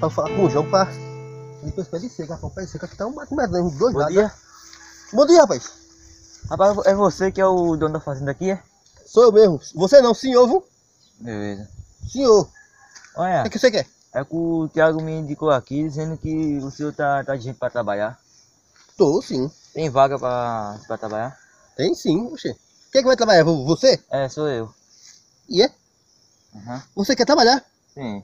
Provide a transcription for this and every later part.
pra falar com o João pra... Depois pé de seca, rapaz. Pé de seca aqui tá um bate-merda, uns dois Bom lados. dia. Bom dia, rapaz. Rapaz, é você que é o dono da fazenda aqui, é? Sou eu mesmo. Você não, senhor, viu? Beleza. Senhor. Olha, O que você quer? é que o Thiago me indicou aqui dizendo que o senhor tá de gente pra trabalhar. Tô, sim. Tem vaga pra trabalhar? Tem sim, oxê. Quem é que vai trabalhar? Você? É, sou eu. E é? Uhum. Você quer trabalhar? Sim.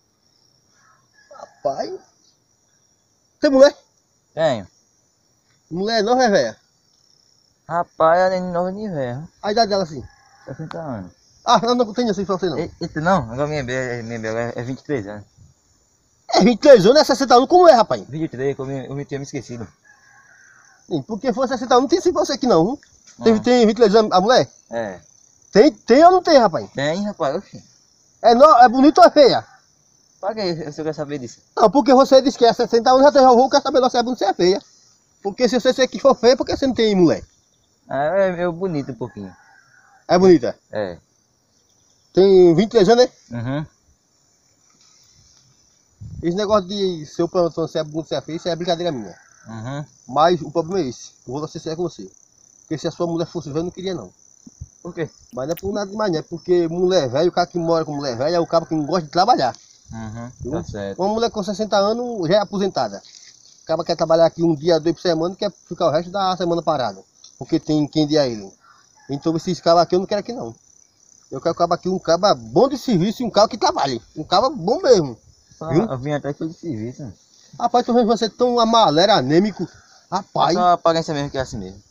Rapaz. Tem mulher? Tenho. Mulher nova é velha? Rapaz, ela é nova de velho. A idade dela assim. 60 anos. Ah, não tenho assim pra você não. Eita, não. Agora minha bela é 23 anos. É 23 anos, é 60 anos, como é, rapaz? 23, que eu me tinha me esquecido. Sim, porque for 60 anos, não tem assim pra você aqui não, viu? Não. Tem 23 anos a mulher? É. Tem ou não tem, rapaz? Tem, rapaz. Oxi. É bonito ou é feia? Pra que o senhor quer saber disso? Não, porque você disse que é 60 anos, já vou quer saber lá se é bonito ou se é feia. Porque se você que for feia, por que você não tem mulher? É meio bonito um pouquinho. É bonita? É. Tem 23 anos, né? Uhum. Esse negócio de seu plantão se é bonito ou se é feio, isso é brincadeira minha. Uhum. Mas o problema é esse, eu vou ser sincero com você. Porque se a sua mulher fosse velha, eu não queria não. Por quê? Mas não é por nada demais, não. É porque mulher velha, o cara que mora com mulher velha é o cara que não gosta de trabalhar. Uhum. Tá certo. Uma mulher com 60 anos já é aposentada. O cara quer trabalhar aqui um dia, dois por semana e quer ficar o resto da semana parado. Porque tem quem dia ele. Então esses cabos aqui eu não quero aqui não. Eu quero acabar aqui um cabo bom de serviço e um cabo que trabalhe. Um cabo bom mesmo. Viu? Eu vim até pelo serviço. Né? Rapaz, tô vendo você tão amarelo, anêmico. Rapaz. Só a aparência mesmo que é assim mesmo.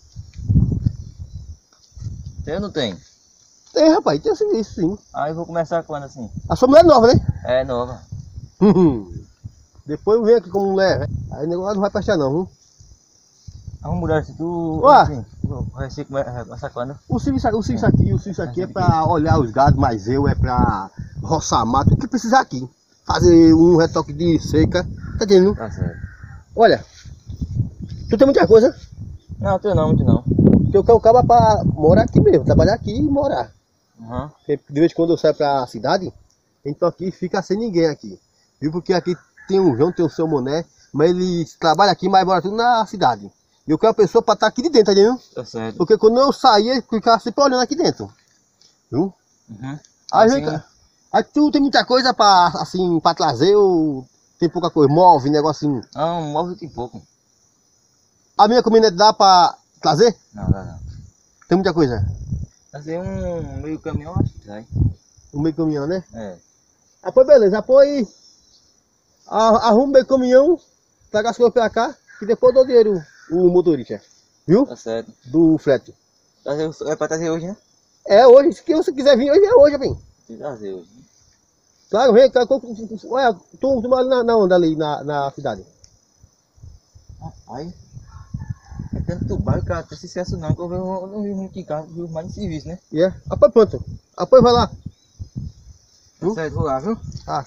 Tem ou não tem? Tem, rapaz, tem serviço sim. Aí eu vou começar quando assim? A sua mulher é nova, né? É nova. Depois eu venho aqui como mulher. Aí o negócio não vai prestar não, viu? Vamos mudar se tu. Ué. Assim, você começa quando? O serviço aqui é pra olhar os gados, mas é pra roçar mato, o que precisar aqui. Fazer um retoque de seca, tá entendendo? Tá certo. Olha, tu tem muita coisa, Não, tenho não, muito não. porque eu quero o cabo pra morar aqui mesmo, trabalhar aqui e morar. Uhum. Porque de vez em quando eu saio pra cidade, então aqui fica sem ninguém aqui. Viu? Porque aqui tem o João, tem o seu Moné, mas ele trabalha aqui, mas mora tudo na cidade. E eu quero a pessoa pra estar aqui de dentro, tá entendendo? Tá certo. Porque quando eu sair, ele ficava sempre olhando aqui dentro. Viu? Uhum. Aí, Assim, aí tu tem muita coisa pra, assim, pra trazer ou tem pouca coisa? Móvel, negocinho. não, móvel tem pouco. A minha caminhonete dá pra trazer? Não, dá não. Tem muita coisa. Fazer um meio caminhão, acho que sai. No meio caminhão, né? É. Ah, pois beleza. Apoio. Arruma o meio caminhão, traga as coisas pra cá, que depois eu dou dinheiro o motorista. Viu? Tá certo. Do frete. É pra trazer hoje, né? É hoje. Se você quiser vir hoje, é hoje, bem. Tem que trazer hoje. Claro, vem. Olha, tu mora na onda ali, na cidade. Rapaz, é tanto bairro, cara, tem sucesso não, que eu não vi muito de carro, eu vi mais de serviço, né? E é. Apoio pronto. Apoio vai lá. Tá certo, vou lá, viu? Ah.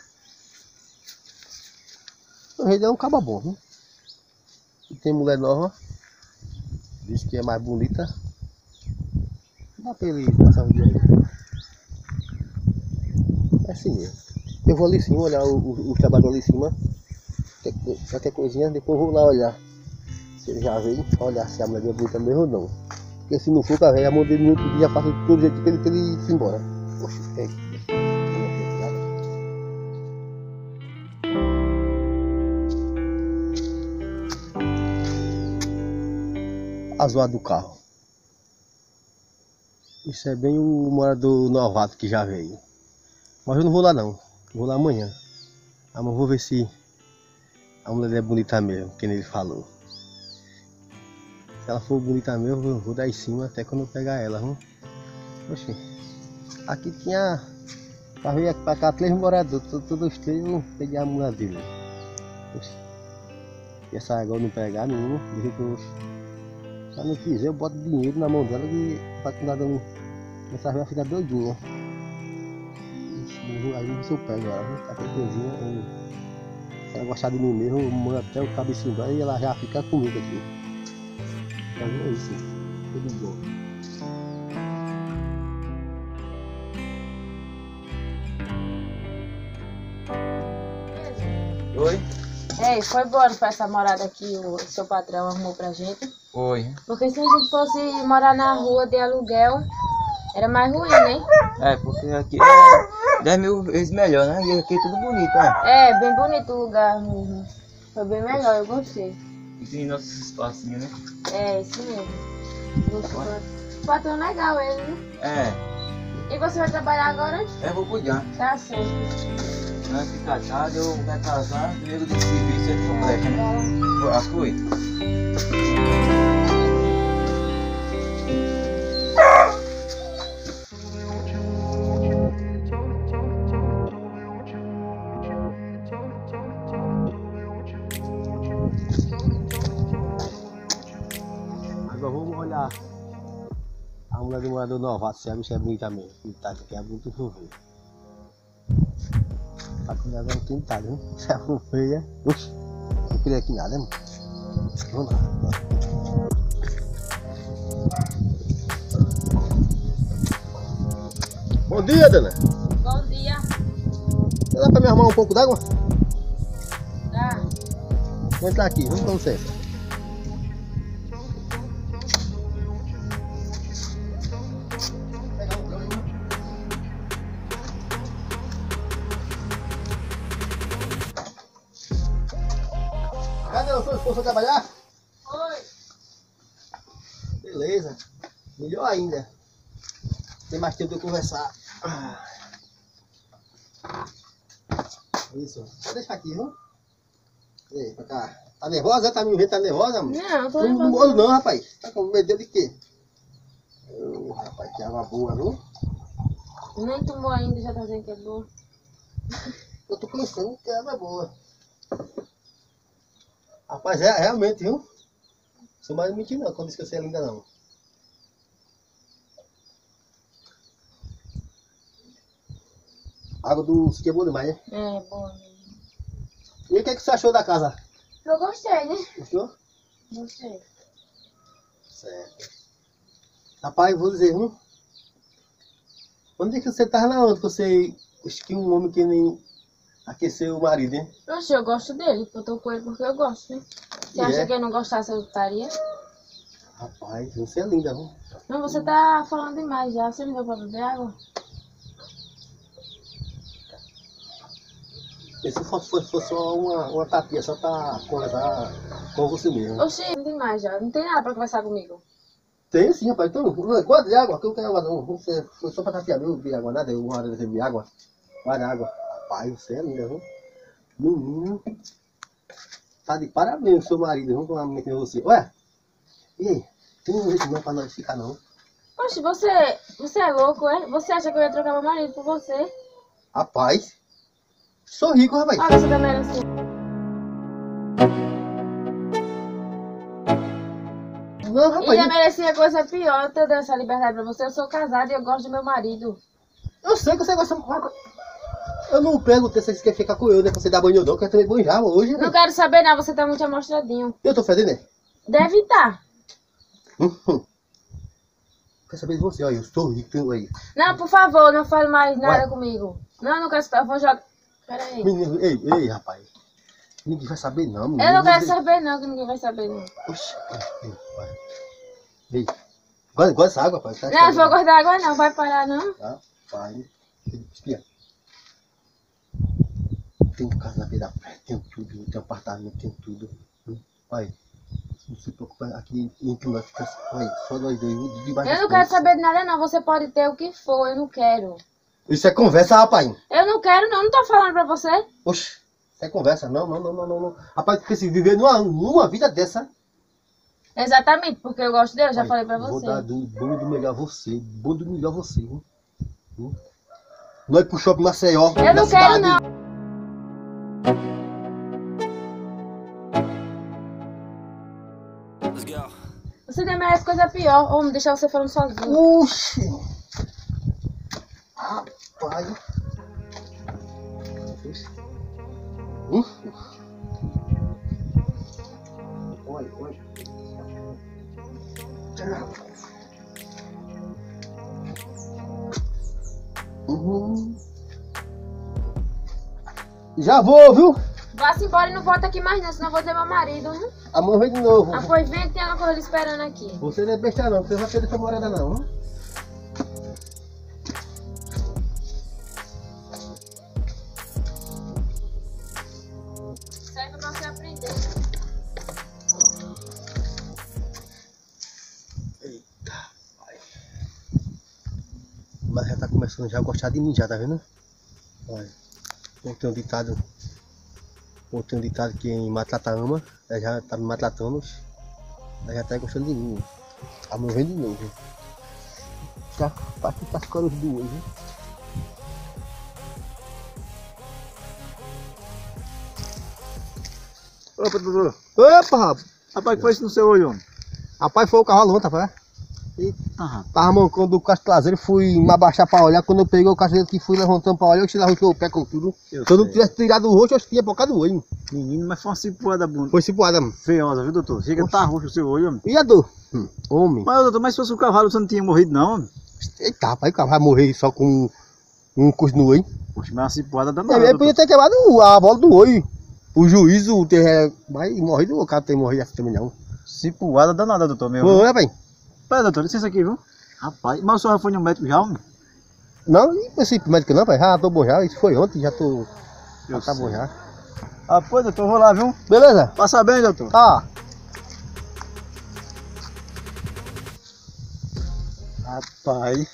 O rei é um caba bom, viu? E tem mulher nova. Diz que é mais bonita. Dá pra ele passar um dia aí. É assim mesmo. Eu vou ali em cima olhar o trabalho ali em cima. Qualquer coisinha, depois eu vou lá olhar. Se ele já veio, olhar se a mulher é bonita mesmo ou não. Porque se não for, a velha, a mão dele no outro dia passa de todo jeito pra ele se embora. Poxa, a zoada do carro. Isso é bem o morador novato que já veio. Mas eu não vou lá não. Vou lá amanhã. Amanhã eu vou ver se a mulher é bonita mesmo, que ele falou. Se ela for bonita mesmo, eu vou dar em cima até quando eu pegar ela, viu? Oxi. Aqui tinha. Pra vir pra cá 3 moradores, todos os 3 eu peguei a mulher dele. Oxi. E essa agora não pegar nenhuma, do jeito que eu. Se ela não quiser, eu boto dinheiro na mão dela que pra que nada não. Essa vai ficar doidinha. Aí não sei se eu pego ela, viu? Qualquer coisinha. Se ela gostar de mim mesmo, eu mando até o cabeça embora e ela já fica comigo aqui. Então é isso. Tudo bom. Oi. Ei, foi boa, não foi essa morada que o seu patrão arrumou pra gente? Foi. Porque se a gente fosse morar na rua de aluguel, era mais ruim, né? É, porque aqui é 10 mil vezes melhor, né? E aqui é tudo bonito, né? É, bem bonito o lugar mesmo. Foi bem melhor, eu gostei. E tem nossos espacinhos, né? É, isso mesmo. Gostei. O patrão é legal ele, né? É. E você vai trabalhar agora? Eu vou cuidar. Tá certo. Antes de casar, eu vou casar, primeiro de serviço é completo, né? Ah, foi. Agora vamos olhar a mulher do morador novato, se a bicha é bonita mesmo. Pintada, que é muito chover. Pra cuidar não tem nada, hein? Se ela for feia, uff, não queria aqui nada, mano. Vamos lá. Bom dia, dona. Bom dia. Dá pra me arrumar um pouco d'água? Tá. Vou entrar aqui, vamos com licença. Cadê o seu esposo pra trabalhar? Oi. Beleza. Melhor ainda. Tem mais tempo de eu conversar. Isso. Vou deixar aqui, viu? Ei, pra cá. Tá nervosa? Tá me vendo? Tá nervosa, amor? Não, tô Não nervosa. moro não, rapaz. Tá com medo de quê? Rapaz, que água boa, viu? Nem tomou ainda, já tá dizendo que é boa. Eu tô pensando que a água é boa. Rapaz, é realmente, viu? Sou mais mentir não, quando disse que você é linda não. A água do Sique é boa demais, né? É, boa mesmo. E o que, é que você achou da casa? Eu gostei, né? Gostou? Gostei. Certo. Rapaz, vou dizer, viu? Onde é que você tava na onde que você... Acho que um homem que nem aqueceu o marido, hein? Oxe, eu gosto dele. Eu tô com ele porque eu gosto, né? Você E acha é? que eu não gostasse, eu estaria? Rapaz, você é linda, viu? Não, você tá falando demais já. Você não veio pra beber água? E se fosse só uma tapinha, só pra conversar com você mesmo. Oxe, não tem mais já. Não tem nada pra conversar comigo. Tem sim, rapaz. Então, quanto de água? Que eu não quero água não. Você foi só pra tapiar, eu não bebi água nada. Eu uma hora de beber água. Guarda água. Rapaz, você é linda, viu? Menino. Tá de parabéns, seu marido, viu? Com uma menina que nem você. Ué? E aí? Tem um jeito não pra nós ficar, não? Oxe, você é louco, é? Você acha que eu ia trocar meu marido por você? Rapaz. Sou rico, rapaz. Olha, você tá merecendo. Não, E rapaz. já merecia coisa pior. Eu tô dando essa liberdade pra você. Eu sou casada e eu gosto do meu marido. Eu sei que você gosta. Eu não perguntei se você quer ficar com eu, né? Pra você dar banho ou não, que eu também banho já hoje, né? Não quero saber não, você tá muito amostradinho. Eu tô fedendo, né? Deve estar. Quer saber de você? Olha, eu sou rico, tem aí. Não, por favor, não fale mais nada Ué? comigo. Não, não quero saber. Eu vou jogar. Pera aí. Menino, ei, rapaz. Ninguém vai saber não, menino. Eu não quero saber não, que ninguém vai saber não. Oxi, vai. Ei, gosta dessa água, rapaz? Tá Não, não vou guardar água não, vai parar não. Tá, vai. Espia. Tem casa na beira da praia, tem tudo, tem apartamento, tem tudo. Vai. Não se preocupa, aqui entre nós fica assim, só nós dois, debaixo Eu das não quero coisas. saber de nada não, você pode ter o que for, eu não quero. Isso é conversa, rapaz. Eu não quero não, não tô falando pra você. Oxe, isso é conversa, não. Rapaz, tu precisa viver numa vida dessa. Exatamente, porque eu gosto dele, eu já Pai, falei pra vou você. dar do bom e do melhor você. Bom do melhor você. Hein? Nós pro shopping Maceió. Eu não quero não. Você nem merece coisa pior. Ou me deixar você falando sozinho. Oxi. Rapaz. Olha. Já vou, viu? Vá-se embora e não volta aqui mais não, senão eu vou dizer meu marido, hein? Amanhã vem de novo. Ah, pois vem que tem uma coisa esperando aqui. Você não é besta não, você não vai perder sua morada não. Hein? Serve pra você aprender. Eita, pai. Mas já tá começando já a gostar de mim já, tá vendo? Olha, tem um ditado que quem maltrata ama, ela já tá me maltratando, ela já tá gostando de mim. Amanhã vem de novo. Já tá aqui tá ficando os dois, hein? Opa, doutor. Opa, rapaz! Rapaz, que foi isso no seu olho, homem? Rapaz, foi o cavalo ontem, rapaz. Eita, rapaz. Tava mancando o caixa traseiro, fui me abaixar pra olhar. Quando eu peguei o caixa que fui levantando pra olhar, eu tirava o pé com tudo. Se eu não tivesse tirado o roxo, eu tinha bocado o olho. Menino, mas foi uma cipuada bunda. Foi cipuada, mano. Feiosa, viu, doutor? Chega a tá roxo o seu olho, homem. E a dor? Homem. Mas, doutor, mas se fosse o cavalo, você não tinha morrido, não, homem? Eita, rapaz, o cavalo vai morrer só com um curso no olho. Poxa, mas é uma cipuada danada, Ele podia ter quebrado a bola do olho. O juízo ter. Mas morrido, o cara tem morrido assim também não. Cipuada danada, doutor, meu. Foi, rapaz. Pera, doutor, licença aqui, viu? Rapaz, mas o senhor já foi no médico já, homem? Não, não pensei pro médico não, rapaz. Já tô bom já. Isso foi ontem, já tô. Já Eu tá sei. bom já. Ah, pois, doutor, vou lá, viu? Beleza? Passa bem, doutor. Tá. Rapaz.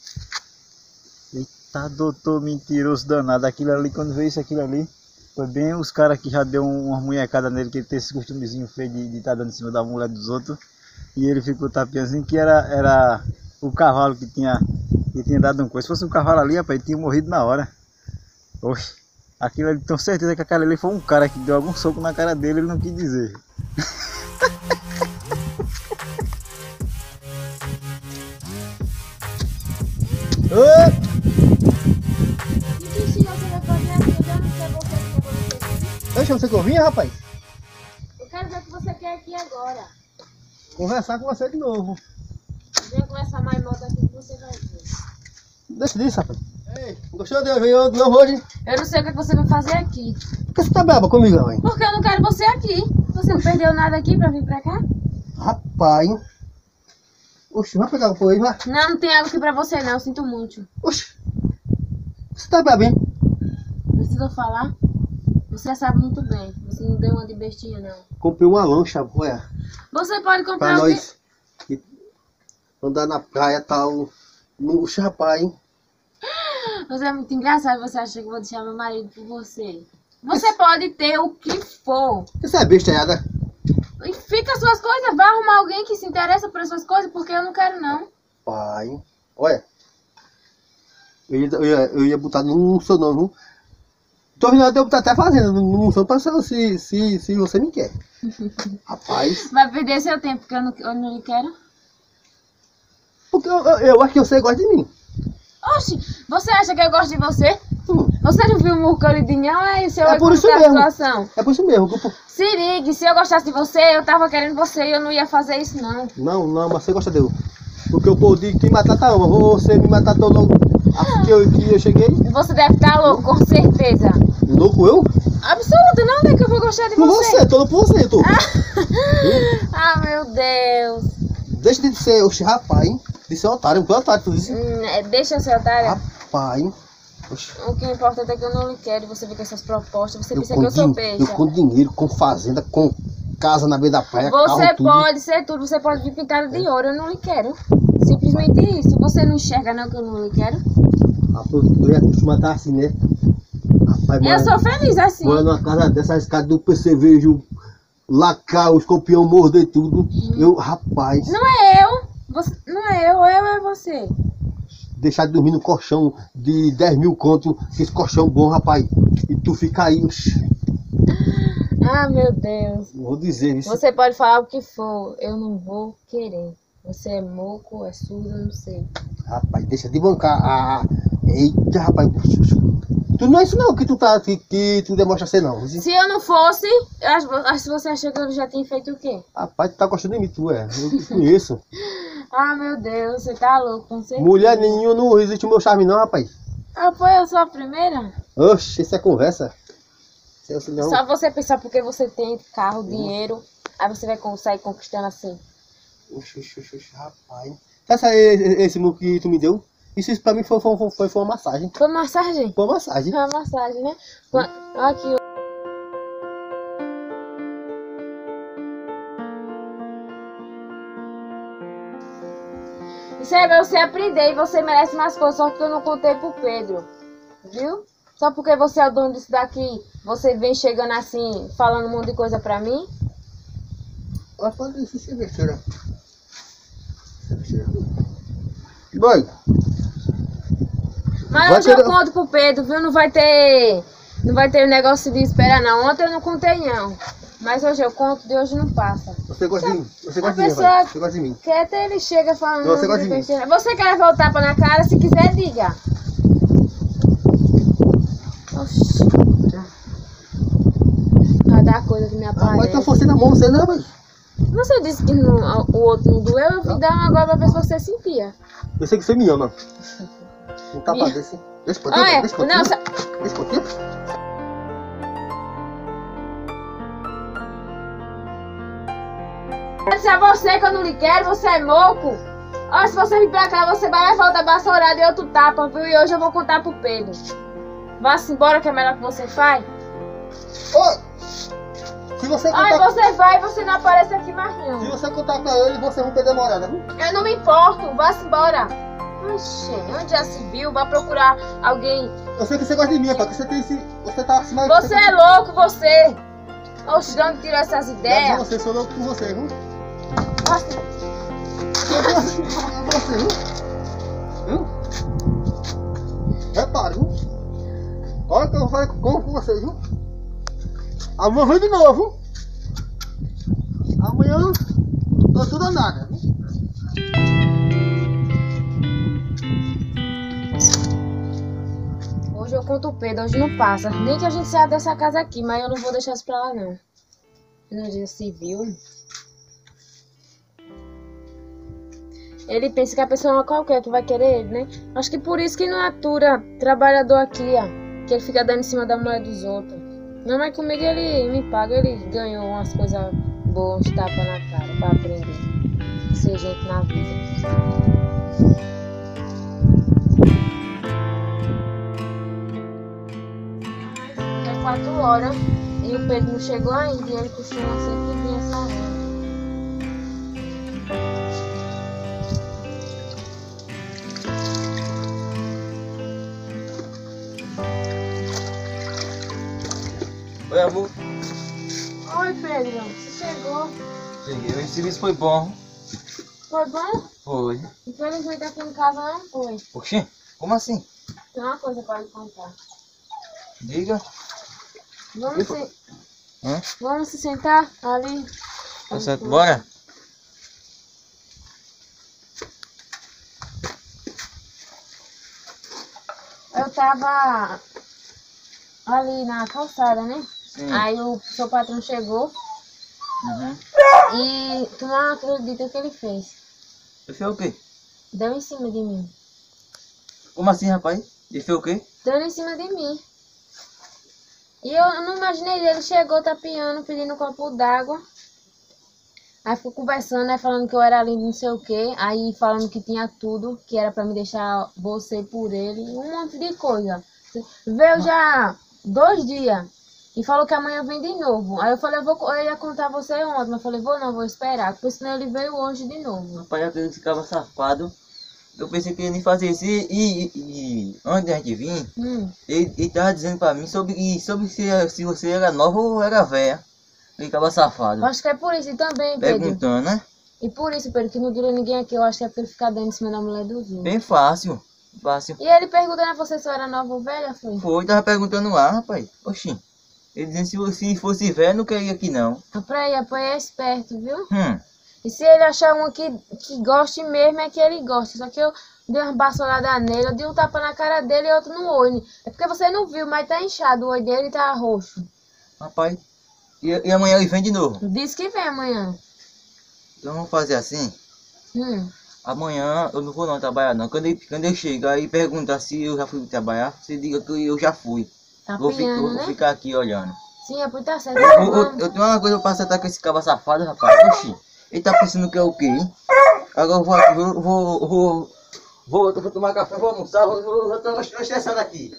Eita, doutor mentiroso danado. Aquilo ali, quando veio isso, aquilo ali, foi bem os caras que já deu uma munhecada nele, que ele tem esse costumezinho feio de estar dando em cima da mulher dos outros. E ele ficou tapiando que era o cavalo que tinha dado um coisa. Se fosse um cavalo ali, rapaz, ele tinha morrido na hora. Oxe, aquilo ali, tenho certeza que aquele ali foi um cara que deu algum soco na cara dele, ele não quis dizer. Ô! E que estilo você vai fazer aqui? Eu já não sei você que você. Deixa você que eu vinha, rapaz. Eu quero ver o que você quer aqui agora. Conversar com você de novo. Vem com essa maimota aqui que você vai ver. Deixa disso, rapaz. Ei, gostou de eu vir de novo hoje? Eu não sei o que você vai fazer aqui. Por que você tá brava comigo, mãe? Porque eu não quero você aqui. Você não perdeu nada aqui pra vir pra cá? Rapaz. Oxe, vai pegar o coelho, vai. Não, não tem água aqui pra você não, eu sinto muito. Oxe. Você tá brava, hein? Precisa falar? Você sabe muito bem. Você não deu uma de bestinha, não. Comprei uma lancha, olha. Você pode Pra comprar o quê? nós andar na praia e tal. Oxe, rapaz, hein? Você é muito engraçado, você acha que eu vou deixar meu marido por você. Você pode ter o que for. Você é bestalhada. E fica as suas coisas, vai arrumar alguém que se interessa por suas coisas, porque eu não quero não. Pai, olha. Eu ia botar no seu nome, viu? Tô vendo eu botar até fazendo no seu pra se você me quer. Rapaz. Vai perder seu tempo, porque eu não lhe quero. Porque eu acho que você gosta de mim. Oxi, você acha que eu gosto de você? Você não viu o murro que eu lhe dei, não? É isso, eu É por isso a mesmo. situação. É por isso mesmo. Que Se ligue, se eu gostasse de você, eu tava querendo você e eu não ia fazer isso não. Não, mas você gosta de eu. Porque o povo diz que quem maltrata ama. Você me matou logo assim que eu cheguei. Você deve estar louco, com certeza. Louco eu? Absoluta, não, onde é que eu vou gostar de Por você? você, tô por você, tô. Ah, meu Deus. Deixa de ser, oxe, rapaz, hein? De ser otário, porque otário tudo isso. Deixa eu ser otária. Rapaz, hein? Oxe, O que é importante é que eu não lhe quero e você vê com essas propostas. Você pensa com que eu sou peixe. eu com dinheiro, com fazenda, com casa na beira da praia, Você carro, tudo. pode ser tudo, você pode vir pintado de ouro, eu não lhe quero. Simplesmente isso. Você não enxerga não que eu não lhe quero? Rapaz, eu ia acostumar a estar assim, né? Rapaz, Eu sou feliz assim. mora numa casa dessa, a escada do percevejo, lacar, o escorpião morder tudo. Eu, rapaz, Não é eu. Não é eu é você. deixar de dormir no colchão de 10 mil conto, esse colchão bom, rapaz. E tu fica aí, oxe, Ah, meu Deus. vou dizer isso. Você pode falar o que for, eu não vou querer. Você é moco, é surdo, eu não sei. Rapaz, deixa de bancar. Eita, rapaz. Tu não é isso não que tu tá que tu demonstra ser não. Se eu não fosse, eu acho que você achou que eu já tinha feito o quê? Rapaz, tu tá gostando de mim, tu é. Eu te conheço. Ah, meu Deus, você tá louco, com certeza. Mulher nenhuma não resiste o meu charme não, rapaz. Ah, foi eu sou a primeira? Oxe, isso é conversa. Não. Só você pensar porque você tem carro, dinheiro, aí você vai sair conquistando assim. Oxi, rapaz. Sabe esse murro que tu me deu? Isso pra mim foi uma massagem. Foi massagem? Foi uma massagem. Foi uma massagem, né? Aqui, isso aí é você aprender e você merece mais coisas, só que eu não contei pro Pedro, viu? Só porque você é o dono disso daqui, você vem chegando assim, falando um monte de coisa pra mim. Olha, pode isso, você vê, senhora. Boy. Mas hoje eu conto pro Pedro, viu? Não vai ter negócio de esperar não. Ontem eu não contei não. Mas hoje eu conto, de hoje não passa. Você gosta de mim? Você gosta de mim, pessoa Você gosta de mim? quer até ele chega falando. Não, você gosta de mim? Você quer levar o tapa na cara? Se quiser, diga. Oxi. Vai dar coisa que me aparece. Mas tu fosse na mão, você não, mas... Você disse que o outro não doeu, eu vim dar uma agora pra ver se você sentia. Eu sei que você me ama. Um tapa desse. Deixa eu Ah, é? deixa eu Não, Deixa eu se é você que eu não lhe quero, você é moco. Ó, se você vir pra cá, você vai levar outra vassourada e outro tapa, viu? E hoje eu vou contar pro Pedro. Vá-se embora que é melhor que você faz. Ô! Se você contar... Ai, você vai e você não aparece aqui mais não. Se você contar pra ele, você vai perder a morada, viu? Eu não me importo, vá-se embora. Oxê, onde já se viu? Vai procurar alguém. Eu sei que você gosta de mim, rapaz, que você tem esse... Você tá acima... Você é louco, você. Oxe, de onde tirou essas ideias? Você, sou louco com você, viu? Nossa, Eu gosto com você, viu? Repare, viu? Olha que eu vou com vocês, viu? Amanhã vem de novo. Amanhã tô tudo ou nada, viu? hoje eu conto o Pedro, hoje não passa. Nem que a gente saia dessa casa aqui, mas eu não vou deixar isso pra lá não. No dia civil. Ele pensa que a pessoa é qualquer que vai querer ele, né? Acho que por isso que não atura trabalhador aqui, ó. Que ele fica dando em cima da mulher dos outros. Não, mas comigo ele me paga, ele ganhou umas coisas boas, uns tapas na cara pra aprender. Ser gente na vida. É 4 horas e o Pedro não chegou ainda e ele costuma sempre vir essa hora. Oi, amor. Oi, Pedro, você chegou? Cheguei. O serviço foi bom. Foi bom? Foi. Infelizmente aqui em casa não foi. Oxê, como assim? Tem uma coisa pra lhe contar. Diga. Vamos se sentar ali. Tá certo, bora? Eu tava ali na calçada, né? Sim. Aí o seu patrão chegou e tu não acredita o que ele fez. Ele fez o quê? Deu em cima de mim. Como assim, rapaz? Ele fez o quê? Deu em cima de mim. E eu não imaginei, ele chegou tapeando, pedindo um copo d'água. Aí ficou conversando, né, falando que eu era lindo, não sei o quê. Aí falando que tinha tudo, que era pra me deixar você por ele. Um monte de coisa. Veio já 2 dias e falou que amanhã vem de novo. Aí eu falei, eu ia contar você ontem, mas eu falei, vou esperar, porque senão ele veio hoje de novo. Rapaz, aquele ficava safado. Eu pensei que ele ia fazer isso e antes da gente vir, ele tava dizendo pra mim sobre se você era nova ou era velha. Ele ficava safado. Eu acho que é por isso e também, Pedro. Perguntando, né? E por isso, Pedro, que não dura ninguém aqui, eu acho que é porque ele fica dando em cima da mulher dos outros. Bem fácil. Fácil. E ele perguntando a você se eu era nova ou velha, foi? Foi, tava perguntando lá, rapaz. Oxi. Ele dizendo se fosse velho, não queria aqui não. Apoia é esperto, viu? E se ele achar uma que goste mesmo, é que ele gosta. Só que eu dei uma vassourada nele, eu dei um tapa na cara dele e outro no olho. É porque você não viu, mas tá inchado o olho dele e tá roxo. Rapaz, e amanhã ele vem de novo? Diz que vem amanhã. Então vamos fazer assim. Amanhã eu não vou não trabalhar não. Quando ele chegar e perguntar se eu já fui trabalhar, você diga que eu já fui. Tá Vou piando, né? ficar aqui olhando. Sim, é por tá certo. Vamos. Eu tenho uma coisa pra acertar com esse cabo safado, rapaz. Oxi, ele tá pensando que é o quê, hein? Agora eu vou tomar café, vou almoçar, vou tô estressado aqui.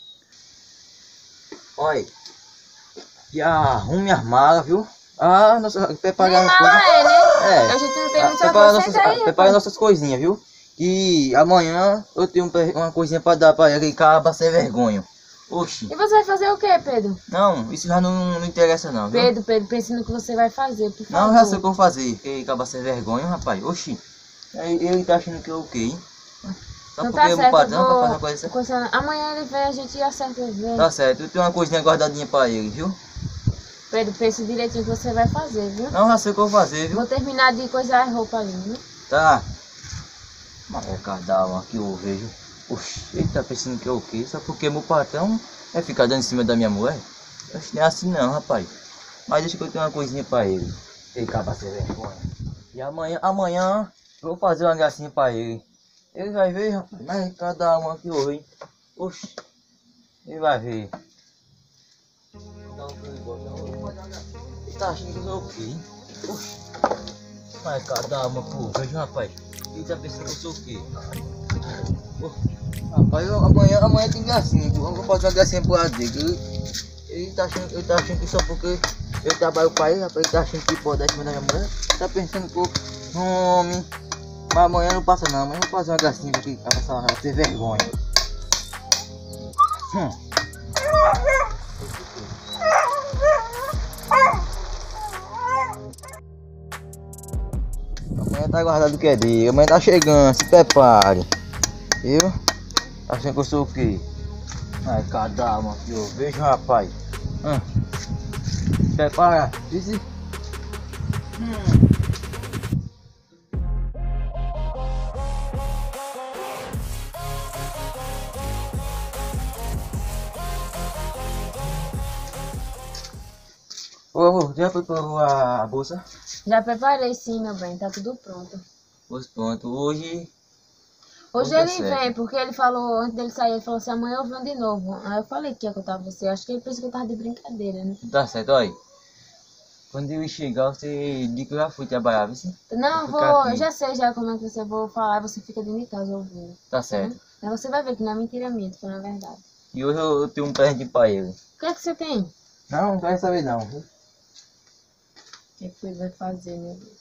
Olha, e arrume as malas, viu? Ah, nossa, preparar as coisas. Né? A gente não tem muito sapato. Prepara nossas coisinhas, viu? E amanhã eu tenho uma coisinha pra dar pra ele, acaba sem vergonha. Oxi. E você vai fazer o que, Pedro? Não, isso já não interessa não, viu? Pedro, pense no que você vai fazer, por favor. Não, já sei o que eu vou fazer, que acaba sem vergonha, rapaz. Oxi. Ele tá achando que é o quê, hein? Só então porque tá eu certo, vou padrão pra fazer uma coisa coisa. Amanhã ele vem, a gente acerta ele. Tá certo, eu tenho uma coisinha guardadinha pra ele, viu? Pedro, pense direitinho o que você vai fazer, viu? Não, já sei o que eu vou fazer, viu? Vou terminar de coisar a roupa ali, viu? Tá. Mas é cada uma que eu vejo. Oxi, ele tá pensando que é o quê? Só porque meu patrão é ficar dando em cima da minha mulher? Oxi, não é assim não, rapaz. Mas deixa que eu tenho uma coisinha pra ele. Ele acaba sem vergonha. E amanhã eu vou fazer uma gracinha pra ele. Ele vai ver, rapaz. Mas cada uma que eu vejo. Oxi, ele vai ver. Ele tá achando que eu sou o quê, hein? Oxi. Mas cada uma que eu vejo, rapaz. Ele tá pensando que eu sou o quê? Rapaz, amanhã tem gracinha. Eu vou fazer uma gracinha pro lado dele. Ele tá achando que só porque eu trabalho pra ele, rapaz, ele tá achando que pode dar em cima da minha mulher. Tá pensando que eu homem. Mas amanhã não passa não, amanhã eu vou fazer uma gracinha aqui pra ter vergonha. Amanhã tá guardado o que é dia, amanhã tá chegando, se prepare. Viu? Achando que eu sou o quê? Ai, cada uma que eu vejo, rapaz. Prepara, disse. Ô, já preparou a bolsa? Já preparei sim, meu bem, tá tudo pronto. Pois pronto, hoje Ele vem, porque ele falou, antes dele sair, ele falou assim, amanhã eu venho de novo. Aí eu falei que ia contar você, acho que ele pensou que eu tava de brincadeira, né? tá certo, olha. Quando ele chegar, você diz que eu já fui trabalhar, viu? Não, eu já sei já como é que você vou falar, você fica dentro de casa ouvindo. Tá certo. Aí você vai ver que não é mentira minha, tô falando a verdade. E hoje eu tenho um presente pra ele. O que é que você tem? Não quero saber não, viu? O que é que ele vai fazer, meu Deus?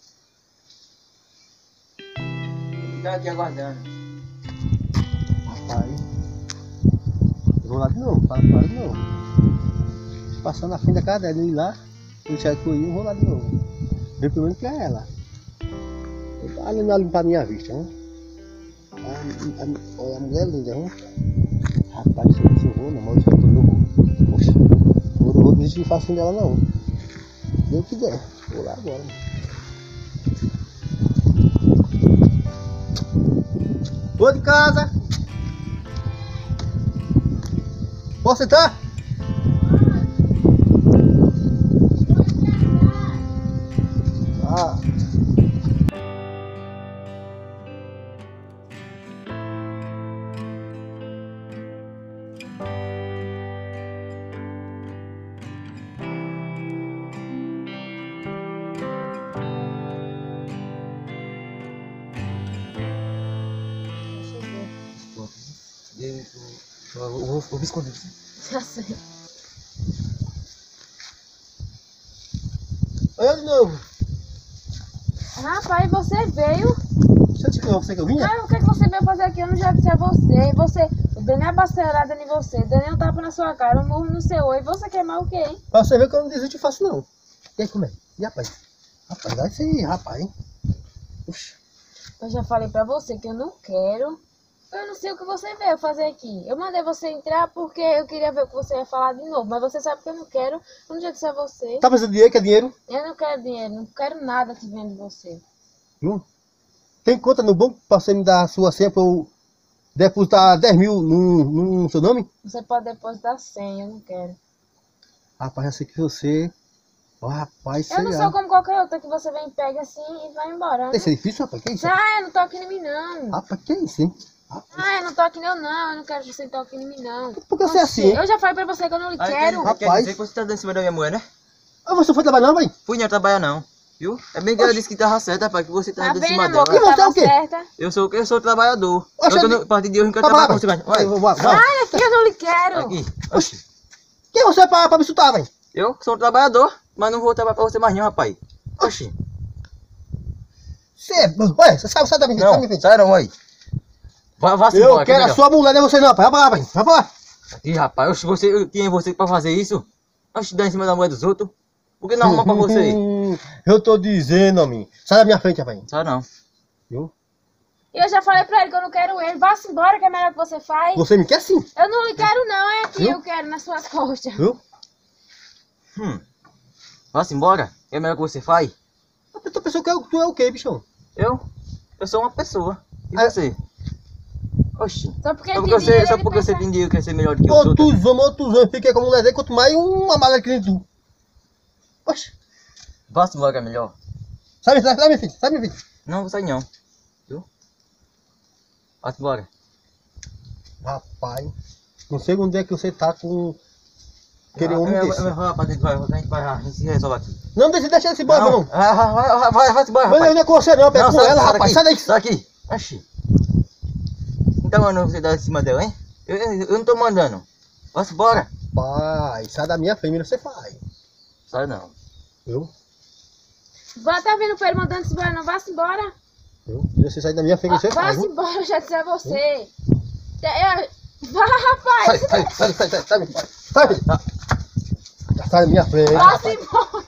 Tá aqui aguardando. Rapaz, eu vou lá de novo, para de novo. Passando na frente da casa dele lá, eu tinha que eu vou lá de novo. Ver pelo menos que é ela. Eu tava ali pra minha vista, né? Olha a mulher linda, né? Rapaz, se eu vou, não, mas eu não vou. Poxa, eu não vou desistir fácil dela não. Deu o que der, vou lá agora. Tô de casa. Posso sentar? Ah. Eu vou me esconder. Já sei. Olha de novo. Rapaz, você veio? Você disse que você que eu vinha? Ah, o que é que você veio fazer aqui? Eu não já disse a você. Eu dei minha bacerada em você, dei um tapa na sua cara, um murro no seu olho. Você quer mais o quê, hein? Pra você ver que eu não desisto fácil não. E aí, como é? E rapaz? Rapaz, vai ser rapaz, hein? Puxa. Eu já falei pra você que eu não quero. Eu não sei o que você veio fazer aqui. Eu mandei você entrar porque eu queria ver o que você ia falar de novo. Mas você sabe que eu não quero. Eu não já disse a você. Tá precisando de dinheiro? Quer dinheiro? Eu não quero dinheiro. Não quero nada que venha de você. Não. Tem conta no banco pra você me dar a sua senha pra eu depositar 10 mil no seu nome? Você pode depositar 100. Eu não quero. Rapaz, eu sei que você... Ó, rapaz, sei Eu não lá. sou como qualquer outra que você vem, pega assim e vai embora. Né? Isso é difícil, rapaz? Que isso? Ah, eu não toque em mim, não. Rapaz, que isso, hein? Ah, eu não toque eu não quero que você toque em mim não. Por que você é assim? Eu já falei pra você que eu não lhe quero. Quer dizer que você tá dando em cima da minha mulher, né? Ah, você foi trabalhar não, pai? Fui não trabalhar não, viu? É bem que ela disse que tava certa, rapaz, que você tá Tá dando em vendo, cima amor, dela. que E você é tava o quê? certa. Eu sou trabalhador. Oxe, A partir de hoje eu não quero Vai, trabalhar com você mais. vai, Olha, vai. Sai daqui, eu não lhe quero. aqui. Oxi. Quem você é pra me insultar, pai? Eu sou um trabalhador, mas não vou trabalhar pra você mais não, rapaz. Oxi. Ué, você sai da minha frente, sai da minha frente. Sai não, aí. Vá-se Eu embora, quero a sua mulher, não é você não, pai. Vai pra lá, pai. Vai pra lá. Ih, rapaz, oxi, quem é você pra fazer isso? Oxi, dar em cima da mulher dos outros? Por que não arruma pra você? Eu tô dizendo, homem. Sai da minha frente, rapaz. Sai não. Viu? Eu já falei pra ele que eu não quero ele. Vá-se embora que é melhor que você faz. Você me quer sim, Eu não lhe quero não, é aqui, Viu? eu quero nas suas costas. viu? Vá-se embora, que é melhor que você faz. A tua pessoa que tu é o quê, bichão? Eu sou uma pessoa. E Ah. você? Oxi. Só porque Só ele porque tem dinheiro, só ele porque você pensa- tem dinheiro quer ser melhor do que os outros. Outros homens fiquei com a mulher dele, quanto mais uma mala que nem tu. Oxe, Vá-se embora, é melhor. sai minha filha, sai minha filha. Não, vou sair não. Viu? Vá-se embora. Rapaz, não sei onde é que você tá com aquele homem desse. Vai lá pra dentro, a gente se resolve aqui. Não deixa ele se embora, não. Vai-se embora, Mas rapaz. não é com você não, é com ela, rapaz. Sai daí. Sai daqui. Oxi. Então, mano, você dá em cima dela, hein? Eu não tô mandando. Vá-se embora. Pai, sai da minha frente, você faz. Sai não. Viu? Vá, tá vendo pra ele mandando-se embora, não? Vá-se embora. Viu? Se você sair da minha frente, você faz. Vá-se Viu? embora, eu já disse a você. Vá, rapaz. Sai, meu pai. Sai da minha frente. Vá-se embora.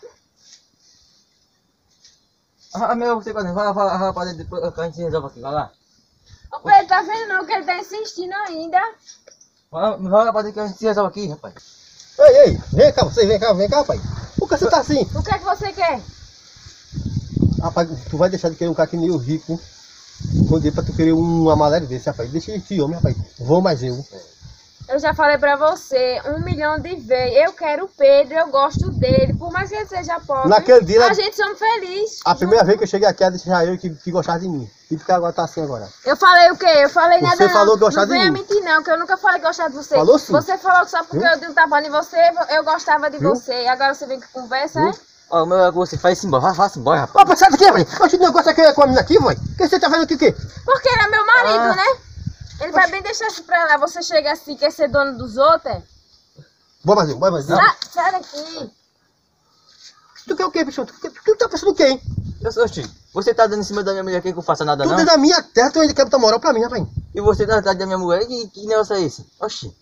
Meu, você vai lá pra dentro, depois a gente se resolve aqui, vai lá. O Pedro tá vendo não que ele tá insistindo ainda. Vai lá pra dentro que a gente se resolve aqui, rapaz. Ei, vem cá, você, vem cá, pai. Por que você tá assim? O que é que você quer? Rapaz, tu vai deixar de querer um cara que nem o rico. Quando pra tu querer um amarelo desse, rapaz. Deixa esse homem, rapaz. Vou mais eu. Eu já falei pra você 1 milhão de vezes. Eu quero o Pedro, eu gosto dele. Por mais que ele seja pobre, Naquele dia, a gente somos felizes. a primeira vez que eu cheguei aqui, ela disse já eu que gostava de mim. E porque agora tá assim agora. Eu falei o quê? Eu falei Você nada não. falou que gostava Não de venha mim. mentir não, que eu nunca falei que gostava de você. Falou sim. Você falou que só porque Viu? eu dei um tapa em você, eu gostava de Viu? você. E agora você vem com conversa, Viu? é? Ó, o meu é que você faz isso embora, vá-se embora, rapaz. Ó, sai daqui, velho. Oxe, o negócio aqui é com a menina aqui, velho. O que você tá fazendo aqui, o quê? Porque ele é meu marido, Ah. né? Ele vai bem deixar isso pra lá. Você chega assim, quer ser dono dos outros, é? Bora mais eu. Sai daqui. Tu quer o quê, bicho? Tu tá pensando o quê, hein? Oxi, você tá dando em cima da minha mulher, quer que eu faça nada Tu não? dentro da minha terra, tu ainda quer botar moral pra mim, rapaz. E você tá atrás da minha mulher, que negócio é esse? Oxi.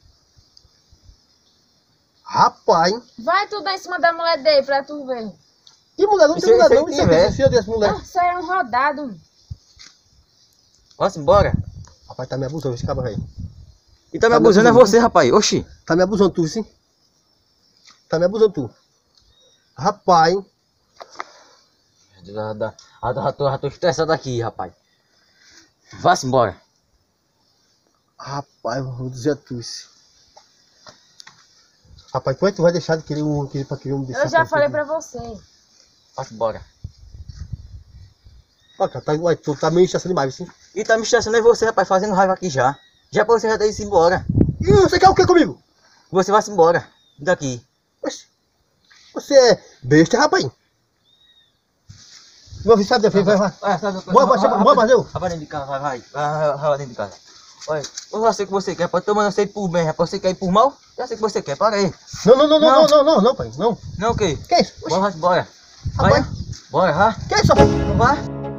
Rapaz, Vai tu dar em cima da mulher dele pra tu ver. que mulher? Não Isso tem mulher aí não. tem, Isso é velho. filho dessa mulher. Isso aí é um rodado. Vá-se embora. Rapaz, tá me abusando esse cabra, velho. E tá me Tá me abusando é abusando. você, rapaz. Oxi. Tá me abusando tu, sim? Tá me abusando tu. Rapaz, Já tô estressado aqui, rapaz. Vá-se embora. rapaz, eu vou dizer a tu isso. Rapaz, como é que tu vai deixar de querer pra querer um desse? Eu já rapaz? falei pra você. Vá-se embora. Ó, cara, tu tá meio estressando demais, sim? E tá me estressando é você, rapaz, fazendo raiva aqui já. Já pra você já ter ido embora. E você quer o que comigo? Você vai-se embora. Daqui. Oxe, você é besta, rapaz. Vou avisar, vai. Bora, Brasil. Vai dentro de casa, vai dentro de casa. Olha, eu já sei o que você quer, pode tomar, não sei por bem, rapaz. Você quer ir por mal? Já sei o que você quer, para aí. Não, pai, não. Não, o quê? Que é isso? Oxe, Bora, bora. Vai, rapaz, bora, vá. que é isso, rapaz? Não vá.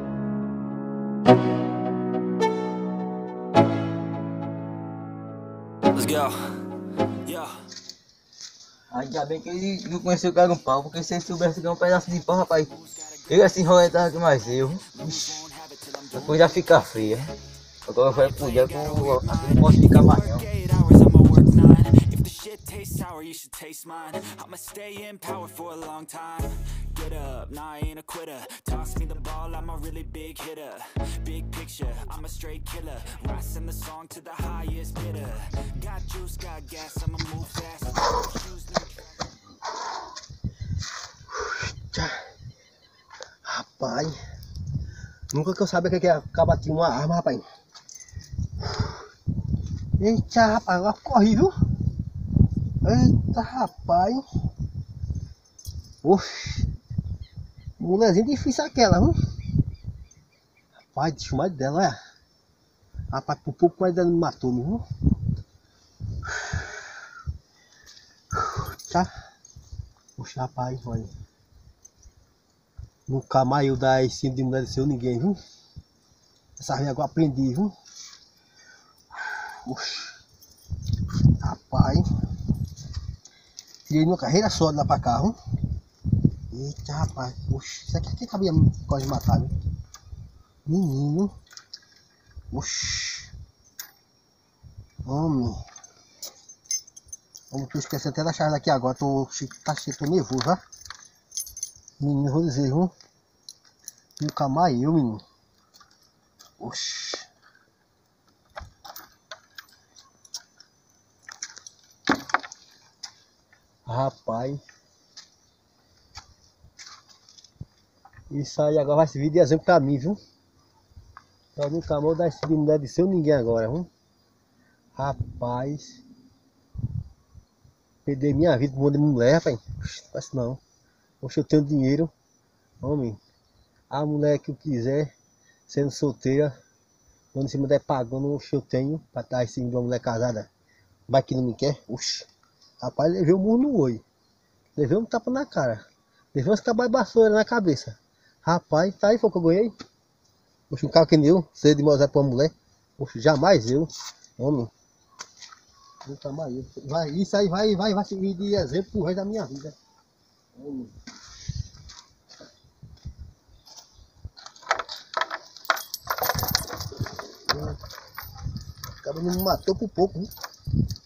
Let's go. Yeah. Ainda bem que ele não conheceu o garumpau, porque se ele soubesse que é um pedaço de pau, rapaz, ele assim roletava que mais eu. Ixi, a coisa fica feia. Agora vai poder que eu aqui não posso ficar mais não. 8 hours, I'ma work 9. If the shit tastes sour, you should taste mine. I'ma stay in power for a long time. Get up, nah, I ain't a quitter. Toss me the ball, I'm a really big hitter. Big picture, I'm a straight killer. Rising the song to the highest bidder. Got juice, got gas, I'ma move fast. Shoes, new Rapaz, nunca que eu sabia que ia acabar de uma arma, rapaz. Eita, rapaz, agora corri, viu? Eita, rapaz. Oxi. Mulherzinha difícil aquela, viu? Rapaz, deixa mais dela, olha. Rapaz, por pouco mais dela me matou, viu? Tá? Poxa, rapaz, olha. Nunca mais eu dar esse de mulher seu ninguém, viu? Essa vez agora aprendi, viu? Oxi. Rapaz. Tirei numa carreira só de lá pra cá, viu? Eita, rapaz. Oxi, isso aqui cabia quase matar, viu? Menino. Oxi. Homem. Tô esquecendo até da chave daqui agora. Tô nervoso, ó. Menino, vou dizer, viu? Nunca mais eu, menino. Oxi. Rapaz. Isso aí agora vai servir de exemplo pra mim, viu? Eu nunca mais vou dar esse de mulher de seu ninguém agora, viu? Rapaz. Perder minha vida por uma de mulher, rapaz. Parece não. Oxe, eu tenho dinheiro. Homem. A mulher que eu quiser, sendo solteira, quando se mulher pagando, oxe, eu tenho pra estar assim de uma mulher casada. Vai que não me quer? Oxe. Rapaz, levei um murro no olho. Levei um tapa na cara. Levei umas cabas de vassoura na cabeça. Rapaz, tá aí, foi que eu ganhei. Oxe, um carro que nem eu, ser de Mosé pra uma mulher. Oxe, jamais eu. Homem. Nunca mais eu. Vai, isso aí vai servir de exemplo pro resto da minha vida. Homem. O cara me matou por pouco, hein?